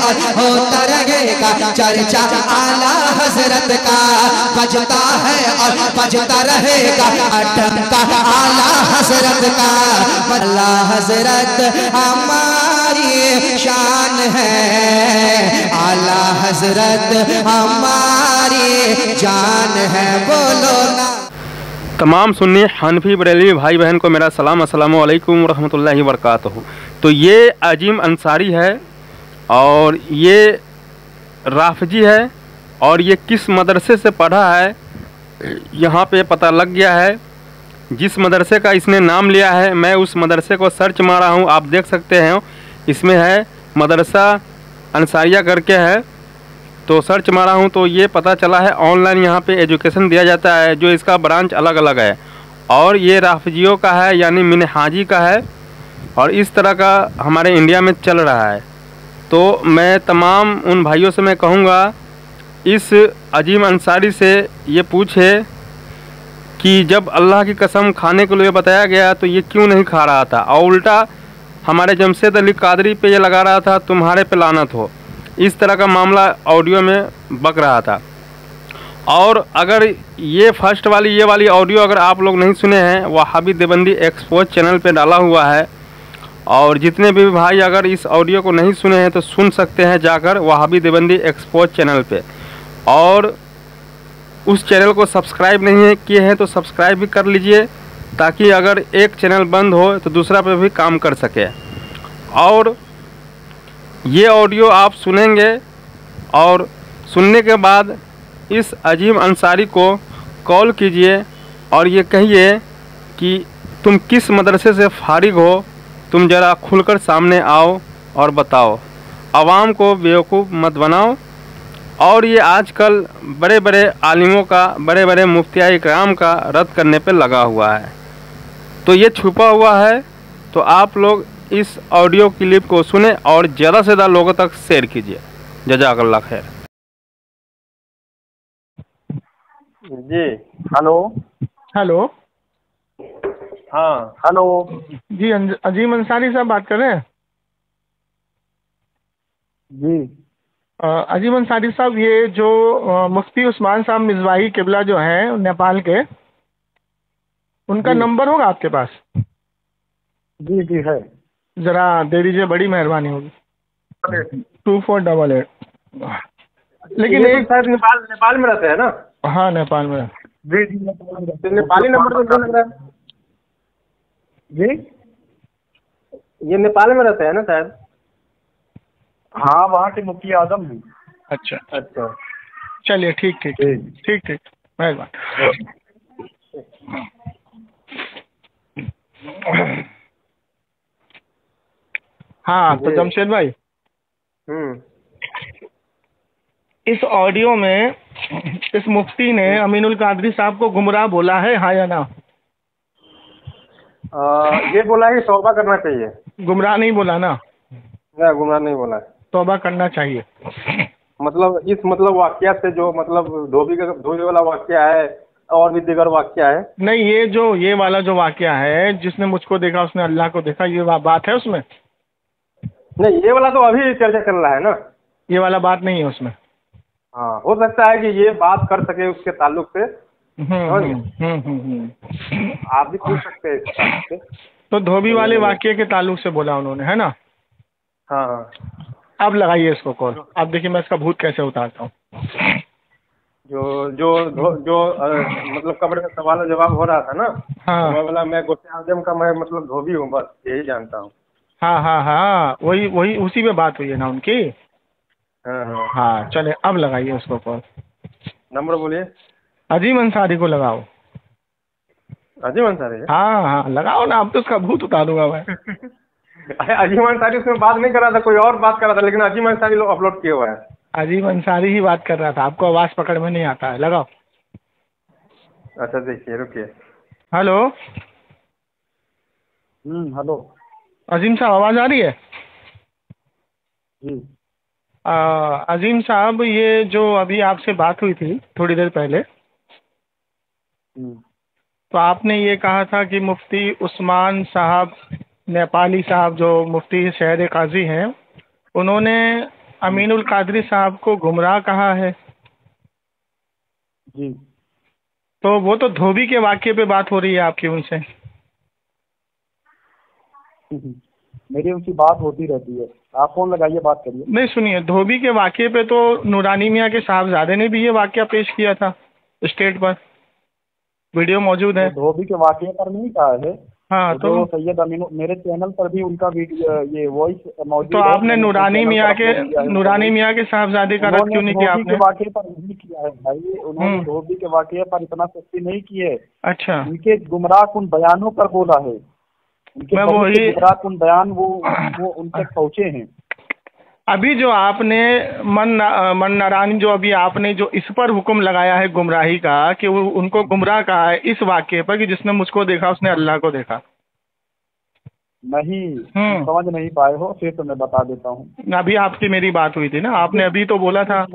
और होता रहेगा चर्चा आला हजरत का, बजता है और बजता रहेगा अटका आला हजरत का। आला हजरत हमारी शान है, आला हजरत हमारी जान है, बोलो ना। तमाम सुन्नी हनफी बरेलवी भाई बहन को मेरा सलाम, अस्सलामु अलैकुम रहमतुल्लाहि व बरकातहू। तो ये अजीम अंसारी है और ये राफजी है और ये किस मदरसे से पढ़ा है यहाँ पे पता लग गया है। जिस मदरसे का इसने नाम लिया है मैं उस मदरसे को सर्च मारा हूँ, आप देख सकते हैं इसमें है मदरसा अंसारिया करके है। तो सर्च मारा हूँ तो ये पता चला है ऑनलाइन यहाँ पे एजुकेशन दिया जाता है, जो इसका ब्रांच अलग अलग है और ये राफजियों का है यानी मिनहाजी का है और इस तरह का हमारे इंडिया में चल रहा है। तो मैं तमाम उन भाइयों से मैं कहूँगा इस अजीम अंसारी से ये पूछे कि जब अल्लाह की कसम खाने के लिए बताया गया तो ये क्यों नहीं खा रहा था, और उल्टा हमारे जमशेद अली कादरी पे ये लगा रहा था तुम्हारे पे लानत हो। इस तरह का मामला ऑडियो में बक रहा था। और अगर ये फर्स्ट वाली ये वाली ऑडियो अगर आप लोग नहीं सुने हैं, वहाबी देवबंदी एक्सपोज चैनल पे डाला हुआ है और जितने भी भाई अगर इस ऑडियो को नहीं सुने हैं तो सुन सकते हैं जाकर वहाबी देवबंदी एक्सपोज चैनल पे। और उस चैनल को सब्सक्राइब नहीं है किए हैं तो सब्सक्राइब भी कर लीजिए, ताकि अगर एक चैनल बंद हो तो दूसरा पे भी काम कर सके। और ये ऑडियो आप सुनेंगे और सुनने के बाद इस अजीम अंसारी को कॉल कीजिए और ये कहिए कि तुम किस मदरसे से फारिग हो, तुम ज़रा खुलकर सामने आओ और बताओ, आवाम को बेवकूफ़ मत बनाओ। और ये आजकल बड़े बड़े आलिमों का, बड़े बड़े मुफ्तियाए इकराम का रद्द करने पे लगा हुआ है। तो ये छुपा हुआ है, तो आप लोग इस ऑडियो क्लिप को सुने और ज़्यादा से ज़्यादा लोगों तक शेयर कीजिए। जज़ाकल्लाह खैर। जी हेलो। हेलो। हाँ हेलो जी अजीम अंसारी साहब बात कर रहे हैं? जी। अजीम अंसारी साहब, ये जो मुफ्ती उस्मान साहब मिज़वाही किबला जो हैं नेपाल के, उनका नंबर होगा आपके पास? जी जी है। ज़रा दे दीजिए, बड़ी मेहरबानी होगी। 2488। लेकिन एक शायद नेपाल में रहते हैं ना? हाँ नेपाल में। जी जी नेपाली नंबर तो लग रहा है जी। ये नेपाल में रहते हैं ना शायद? हाँ वहाँ के मुफ्ती आजम भी। अच्छा अच्छा चलिए ठीक ठीक ठीक ठीक, मेहरबान। हाँ तो जमशेद भाई, इस ऑडियो में इस मुफ्ती ने अमीनुल कादरी साहब को गुमराह बोला है, हाँ या ना? ये बोला है तौबा करना चाहिए। गुमराह नहीं बोला ना? गुमराह नहीं बोला है, तौबा करना चाहिए। मतलब इस मतलब वाकया से जो मतलब धोबी वाला वाकया है और भी दीगर वाकया है। नहीं, ये वाला जो वाकया है, जिसने मुझको देखा उसने अल्लाह को देखा, ये बात है उसमें? नहीं ये वाला तो अभी चर्चा कर रहा है ना, ये वाला बात नहीं है उसमें। हाँ हो सकता है कि ये बात कर सके उसके ताल्लुक से। आप भी पूछ सकते हैं इसके ताल्लुक से। तो धोबी वाले वाकये के ताल्लुक से बोला उन्होंने, है ना? हाँ हाँ। अब लगाइए इसको कॉल। अब देखिए मैं इसका भूत कैसे उतारता हूँ। जो मतलब कब्र का सवाल जवाब हो रहा था ना, हाँ बोला मैं गौसे आजम का मैं मतलब धोबी हूँ, बस यही जानता हूँ। हाँ हाँ हाँ, वही उसी में बात हुई है ना उनकी। हाँ हाँ हाँ चले, अब लगाइए उसको कॉल। नंबर बोलिए। अजीम अंसारी को लगाओ। अजीम अंसारी? हाँ हाँ लगाओ ना, अब तो उसका भूत उतारूंगा मैं। अजीम अंसारी उसमें बात नहीं कर रहा था, कोई और बात कर रहा था, लेकिन अजीम अंसारी लोग अपलोड किए हुआ है। अजीम अंसारी ही बात कर रहा था, आपको आवाज़ पकड़ में नहीं आता है। लगाओ। अच्छा देखिए, रुकिए। हेलो। हेलो। अजीम साहब आवाज़ आ रही है? जी। अजीम साहब, ये जो अभी आपसे बात हुई थी थोड़ी देर पहले, तो आपने ये कहा था कि मुफ्ती उस्मान साहब नेपाली साहब, जो मुफ्ती शहर काजी हैं, उन्होंने अमीनुल कादरी साहब को गुमराह कहा है, जी तो वो तो धोबी के वाक्य पे बात हो रही है आपकी उनसे। मेरी उनकी बात होती रहती है, आप फोन लगाइए, बात करिए। नहीं सुनिए, धोबी के वाक्य पे तो नूरानी मियाँ के साहबजादे ने भी ये वाक्य पेश किया था स्टेट पर, वीडियो मौजूद है। तो धोबी के वाकये पर नहीं कहा है। हाँ तो सैयद अमीन, मेरे चैनल पर भी उनका वीडियो ये वॉइस मौजूद तो है। आपने नूरानी मियाँ के साहबजादे का रद्द क्यों नहीं किया आपने? वाकये पर नहीं किया है भाई, उन्होंने धोबी के वाकये पर इतना सख्ती नहीं की है। अच्छा, उनके गुमराह कुन बयानों पर बोला है, उनके मैं बहुत से वही गुमराह कुन बयान वो उन तक पहुँचे हैं। अभी जो आपने मन नारायण जो अभी आपने जो इस पर हुक्म लगाया है गुमराही का कि वो उनको गुमराह कहा है इस वाक्य पर कि जिसने मुझको देखा उसने अल्लाह को देखा। नहीं, समझ नहीं पाए हो, फिर तो मैं बता देता हूँ। अभी आपकी मेरी बात हुई थी ना, आपने अभी तो बोला था।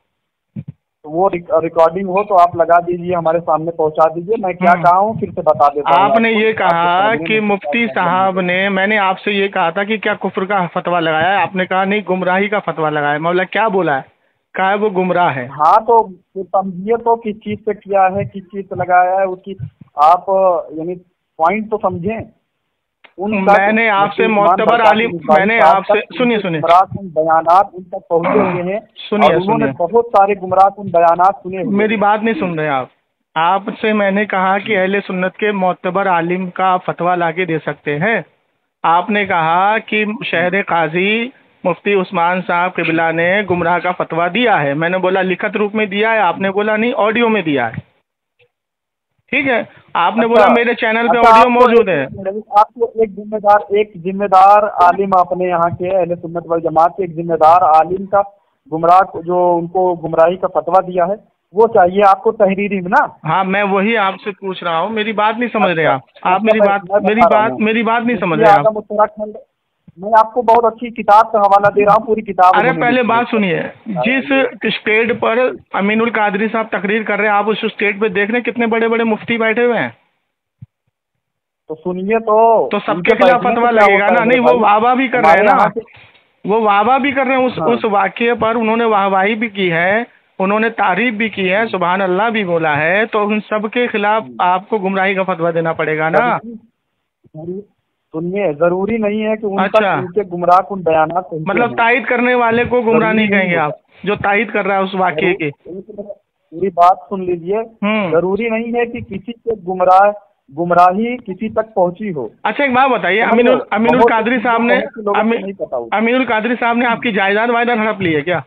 वो रिकॉर्डिंग हो तो आप लगा दीजिए, हमारे सामने पहुंचा दीजिए। मैं क्या कहा हूँ फिर से बता देता हूँ। आपने ये कहा कि मुफ्ती साहब ने, मैंने आपसे ये कहा था कि क्या कुफ्र का फतवा लगाया है, आपने कहा नहीं गुमराही का फतवा लगाया है। मौला क्या बोला है? कहा है वो गुमराह है। हाँ तो समझिए तो किस चीज पे किया है, किस चीज पे लगाया है, उसकी आप यानी पॉइंट तो समझें। मैंने आपसे मोतबर आलिम, मैंने आपसे सुनिए बयानात उन तक पहुंचे हुए हैं, सुनिए उन्होंने बहुत सारे गुमराह बयानात सुने। मेरी बात नहीं सुन रहे आप। आपसे मैंने कहा कि अहले सुन्नत के मोतबर आलिम का फतवा लाके दे सकते हैं। आपने कहा कि शहर काजी मुफ्ती उस्मान साहब क़िबला ने गुमराह का फतवा दिया है। मैंने बोला लिखित रूप में दिया है, आपने बोला नहीं ऑडियो में दिया है। ठीक है, आपने बोला मेरे चैनल पे ऑडियो मौजूद है। आपको एक जिम्मेदार आलिम, अपने यहाँ के अहले सुन्नत वल जमात के एक जिम्मेदार आलिम का गुमराह जो उनको गुमराही का फतवा दिया है वो चाहिए आपको तहरीरी में ना। हाँ मैं वही आपसे पूछ रहा हूँ, मेरी बात नहीं समझ रहे आप मेरी बात नहीं समझ रहे आप। उत्तराखंड मैं आपको बहुत अच्छी किताब का हवाला दे रहा हूँ, पूरी किताब। अरे पहले बात सुनिए, जिस स्टेज पर अमीनुल कादरी साहब तकरीर कर रहे हैं आप उस स्टेज पे देख रहे हैं कितने बड़े बड़े मुफ्ती बैठे हुए हैं। तो सुनिए तो सबके खिलाफ फतवा लगेगा ना? नहीं, वो वाहवाह भी कर रहे हैं ना, वो वाहवाह भी कर रहे हैं उस वाक्य पर। उन्होंने वाहवाही भी की है, उन्होंने तारीफ भी की है, सुभान अल्लाह भी बोला है। तो उन सब के खिलाफ आपको गुमराही का फतवा देना पड़ेगा ना। सुनिए, जरूरी नहीं है कि उनके गुमराह कुन बयानात मतलब तायद करने वाले को गुमराह नहीं कहेंगे आप, जो तायद कर रहा है उस वाक्य की। मेरी बात सुन लीजिए, जरूरी नहीं है कि किसी के गुमराही किसी तक पहुंची हो। अच्छा एक बात बताइए, अमीनुल कादरी साहब ने अमीनुल कादरी साहब ने आपकी जायदाद वायदाद हड़प ली है क्या?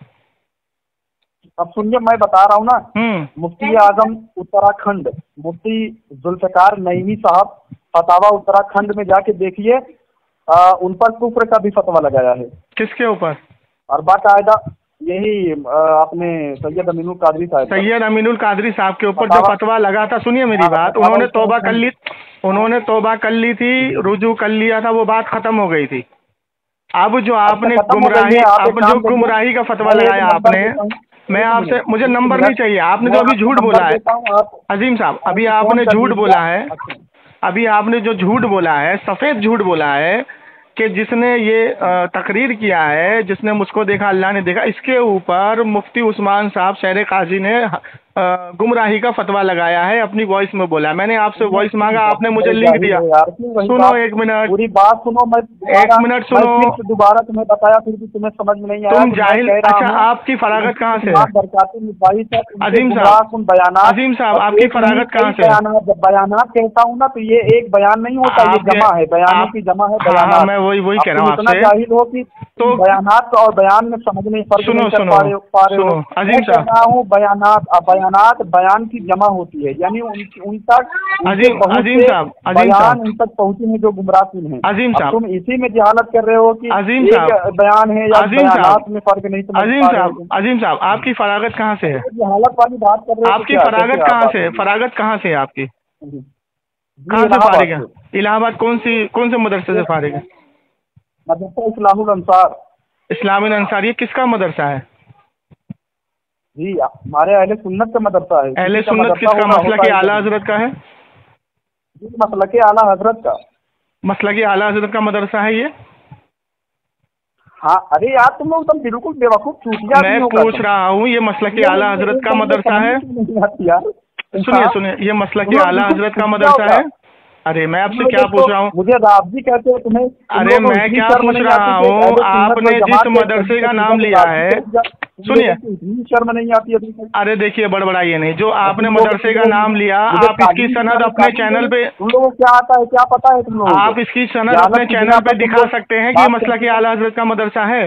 अब सुनिए, मैं बता रहा हूँ ना। मुफ्ती आजम उत्तराखंड मुफ्ती जुल्फकार नईमी साहब फतावा उत्तराखंड में जाके देखिए, उन पर कुफ्र का भी फतवा लगाया है। किसके ऊपर? और बाकायदा यही अपने सैयद अमीनुल कादरी साहब, सैयद अमीनुल कादरी साहब के ऊपर जो फतवा लगा था। सुनिए मेरी बात, उन्होंने तौबा कर ली थी, रुजू कर लिया था, वो बात खत्म हो गई थी। अब जो आपने गुमराही का फतवा लगाया आपने, मैं आपसे, मुझे नंबर नहीं चाहिए, आपने जो अभी झूठ बोला है अजीम साहब, अभी आपने झूठ बोला है, अभी आपने जो झूठ बोला है, सफ़ेद झूठ बोला है कि जिसने ये तकरीर किया है, जिसने मुझको देखा अल्लाह ने देखा, इसके ऊपर मुफ्ती उस्मान साहब शहर काजी ने गुमराही का फतवा लगाया है, अपनी वॉइस में बोला। मैंने आपसे वॉइस मांगा, आपने मुझे लिंक दिया। सुनो एक मिनट, पूरी बात सुनो, मैं एक मिनट सुनो, दोबारा तुम्हें बताया फिर भी तुम्हें समझ में नहीं आया। तुम जाहिल। अच्छा आपकी फरागत कहाँ से है अजीम साहब, आपकी फरागत कहाँ से है? जब बयानात कहता हूँ ना तो ये एक बयान नहीं होता, ये जमा है, बयानों की जमा है बयानात। मैं वही कह रहा हूँ आपसे, जाहिल हो कि तो बयानात और बयान में समझ नहीं फर्क नहीं कर पा रहे हो। अजीम साहब, बयान की जमा होती है, यानी उन तक अजीम साहब बयान उन तक पहुँचे हैं जो गुमराह हैं। अजीम साहब, तुम इसी में जहालत कर रहे हो कि अजीम साहब बयान है या बयानात में फर्क नहीं समझ पा रहे हो। अजीम साहब, आपकी फरागत कहाँ से है? जहालत वाली बात कर रहे हो। आपकी फरागत कहाँ से? फरागत कहाँ से है आपकी? कहाँ से फारिग है? इलाहाबाद कौन से मदरसे से फारिग है? मदरसा इस्लामुल अंसार। इस्लामुल अंसार, ये किसका मदरसा है? जी हमारे अहले सुन्नत का मदरसा है। अहले सुन्नत किसका? मसलक आला हजरत का है? जी मसलक आला हजरत का। मसलक आला हजरत का मदरसा है ये? हाँ अरे यार तुम लोग एकदम बिल्कुल बेवकूफ चूतिया मैं पूछ रहा हूँ, ये मसलक आला हजरत का मदरसा है? सुनिए सुनिए, ये मसलक आला हजरत का मदरसा है? अरे मैं आपसे क्या पूछ रहा हूँ? मुझे राबजी कहते हो तुम्हें? अरे मैं क्या पूछ रहा हूँ, आपने जिस मदरसे का नाम लिया है, सुनिए, शर्म नहीं आती है? अरे देखिए बड़बड़ाइए नहीं, जो आपने मदरसे का नाम लिया, आप इसकी सनद अपने चैनल पे, तुम लोगों को क्या आता है, क्या पता है तुम लोगों को? आप इसकी सनद अपने चैनल पे दिखा सकते हैं कि ये मसलक आला हजरत का मदरसा है?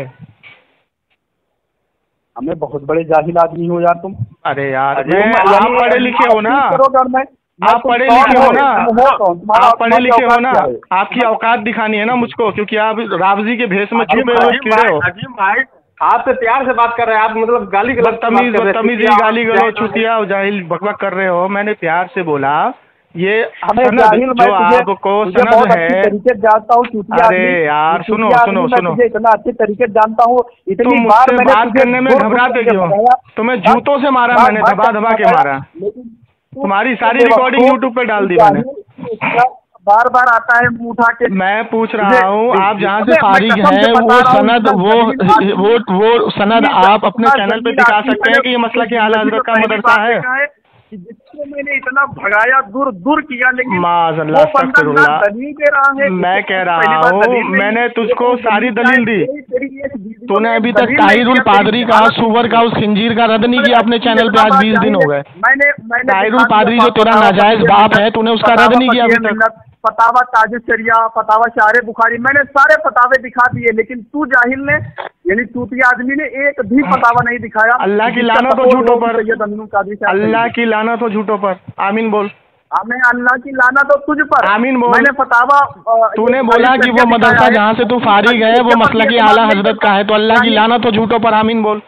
हमें बहुत बड़े जाहिल आदमी हो यार तुम। अरे यार आप पढ़े लिखे हो ना, आप पढ़े लिखे हो ना, आप पढ़े लिखे हो ना, आपकी औकात दिखानी है ना मुझको, क्योंकि आप रावजी के भेष में छुपे हुए कीड़े हो। अजीम भाई आपसे प्यार से बात कर रहे हैं, आप मतलब गाली गलौज बदतमीजी गाली गलौज छुतिया जाहिल बकबक कर रहे हो। मैंने प्यार से बोला ये हमें सनद जो आपको सनद है। तरीके जानता हूँ। अरे यार सुनो सुनो सुनो, इतना अच्छे तरीके जानता हूँ, तुम मुझसे बात करने में घबराते क्यों? तुम्हें जूतों से मारा मैंने, दबा दबा के मारा। तुम्हारी सारी रिकॉर्डिंग यूट्यूब पे डाल दी मैंने। बार बार आता है मुंह उठा के। मैं पूछ रहा हूँ, आप जहाँ से फारिग हैं वो सनद वो सनद आप अपने चैनल पे दिखा सकते हैं कि ये मसला के आला हजरत का मदरसा है? जिसको मैंने इतना भगाया, दूर दूर किया, लेकिन माज़अल्लाह अस्तगफिरुल्लाह। दलील दे रहा है। मैं कह रहा हूँ, मैंने तुझको सारी दलील दी, तूने अभी तक ताहिरुल पादरी का, सुवर का, उस खंजीर का रद्द नहीं किया अपने चैनल पे। आज 20 दिन हो गए। ताहिरुल पादरी जो तेरा नाजायज बाप है, तूने उसका रद्द नहीं किया अभी तक। फतावा ताज शरिया, फतावा शारे बुखारी, मैंने सारे फतावे दिखा दिए, लेकिन तू जाहिल ने, यानी चूतिया आदमी ने एक भी फतावा नहीं दिखाया। अल्लाह की लानत हो झूठों पर, अल्लाह की लानत हो झूठों पर। आमीन बोल। हमें अल्लाह की लानत हो तुझ पर। आमीन बोल। मैंने फतावा, तूने बोला कि वो मदरसा जहाँ से तू फारिग है वो मसलक आला हजरत का है, तो अल्लाह की लानत हो झूठों पर। आमीन बोल।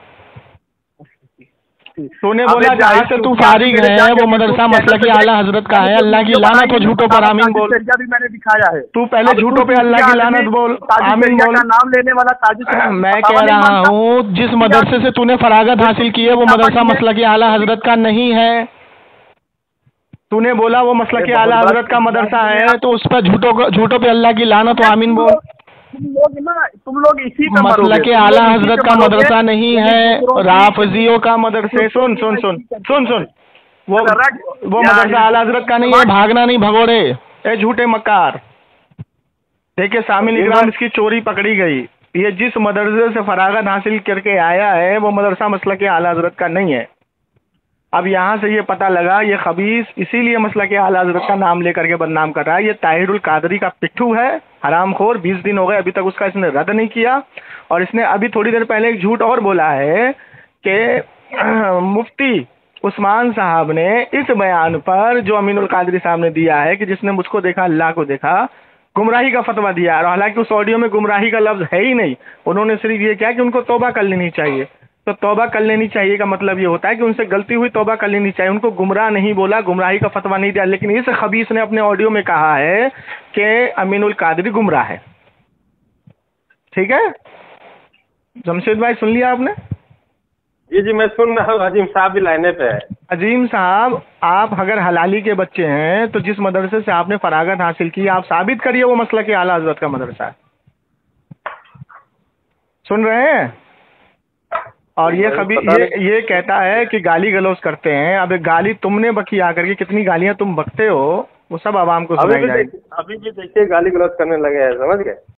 तूने बोला जहाँ से तू फारिग है वो मदरसा मसलक आला हजरत का है, अल्लाह की लानत हो झूठों पर। आमीन बोल। भी मैंने दिखाया है। तू पहले झूठों पे अल्लाह की लानत बोल। आमीन बोल। नाम लेने वाला ताजिद, मैं कह रहा हूँ जिस मदरसे से तूने फरागत हासिल की है वो मदरसा मसलक आला हजरत का नहीं है। तूने बोला वो मसलक आला हजरत का मदरसा है, तो उस पर झूठों पे अल्लाह की लानत हो। आमीन बोल। तुम लोग इसी पे मसलक आला हजरत का मदरसा नहीं है, राफजियों का मदरसे। सुन सुन सुन सुन सुन, वो मदरसा आला हजरत का नहीं है। भागना नहीं भगोड़े, ए झूठे मक्कार। देखिए शामिल इकराम, इसकी चोरी पकड़ी गई। ये जिस मदरसे से फरागत हासिल करके आया है वो मदरसा मसलक आला हजरत का नहीं है। अब यहाँ से ये पता लगा ये खबीस इसीलिए मसलक आला हजरत का नाम लेकर के बदनाम कर रहा है। ये ताहिरुल कादरी का पिट्ठू है, हरामखोर। 20 दिन हो गए अभी तक उसका इसने रद्द नहीं किया। और इसने अभी थोड़ी देर पहले एक झूठ और बोला है कि मुफ्ती उस्मान साहब ने इस बयान पर जो अमीनुल कादरी साहब ने दिया है कि जिसने मुझको देखा अल्लाह को देखा, गुमराही का फतवा दिया है। और हालांकि उस ऑडियो में गुमराही का लफ्ज है ही नहीं। उन्होंने सिर्फ ये किया कि उनको तौबा कर लेनी चाहिए। तो तौबा कर लेनी चाहिए का मतलब ये होता है कि उनसे गलती हुई, तौबा कर लेनी चाहिए। उनको गुमराह नहीं बोला, गुमराही का फतवा नहीं दिया। लेकिन इस खबीस ने अपने ऑडियो में कहा है कि अमीनुल कादरी गुमराह है। ठीक है जमशेद भाई, सुन लिया आपने? जी मैं सुन रहा हूँ। अजीम साहब भी लाइने पे है। अजीम साहब, आप अगर हलाली के बच्चे हैं तो जिस मदरसे से आपने फरागत हासिल की, आप साबित करिए वो मसलक आला हजरत का मदरसा है। सुन रहे हैं? और ये कभी ये कहता है कि गाली गलौज करते हैं। अब गाली तुमने बकी आकर के, कितनी गालियां तुम बकते हो वो सब आवाम को सुनाई जाएगी। अभी भी देखिए गाली गलौज करने लगे हैं, समझ गए?